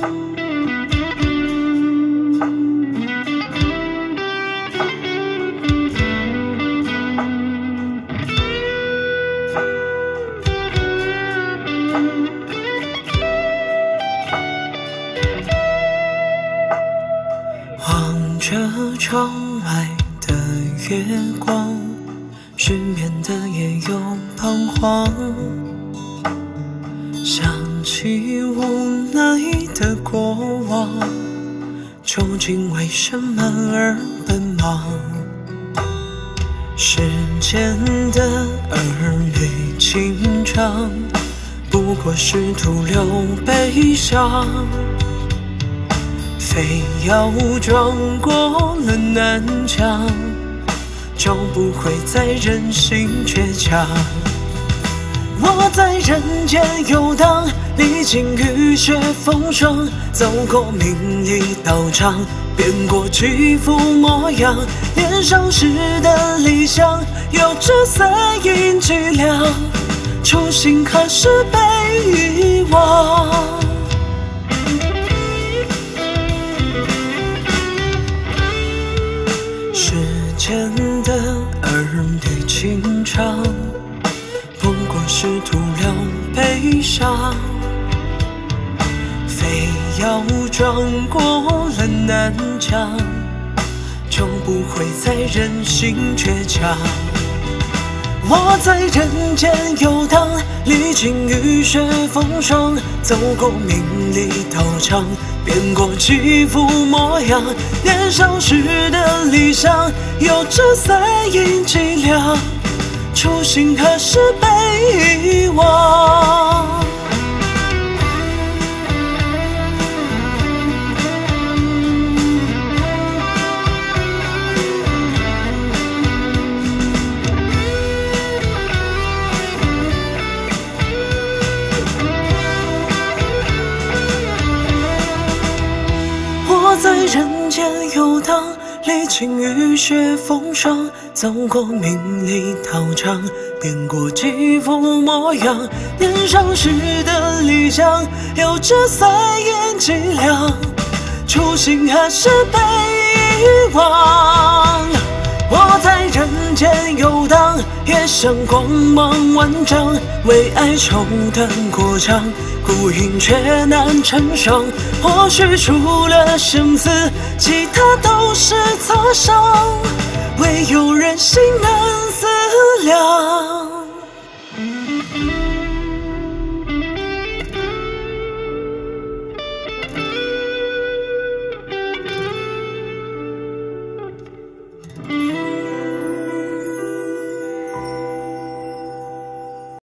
望着窗外的月光，失眠的也有彷徨，想起无奈的过往，究竟为什么而奔忙？时间的儿女情长，不过是徒留悲伤。非要撞过了南墙，就不会再任性倔强。我在人间游荡，历经雨雪风霜，走过名利道场，变过几副模样。年少时的理想，有着色阴凄凉，初心可是被遗忘。时间的儿女情长，不过是徒留悲伤。非要撞过了南墙，就不会再任性倔强。我在人间游荡，历经雨雪风霜，走过名利道场，变过几副模样。年少时的理想，有着色阴凄凉，初心可是被遗忘。我在人间游荡，历经雨雪风霜，走过名利道场，变过几副模样。年少时的理想，有着色阴凄凉，初心还是被遗忘。我在人间游荡，夜生光芒万丈，为爱抽灯过场，孤影却难成双。或许除了生死，其他都是擦伤，唯有人心难思量。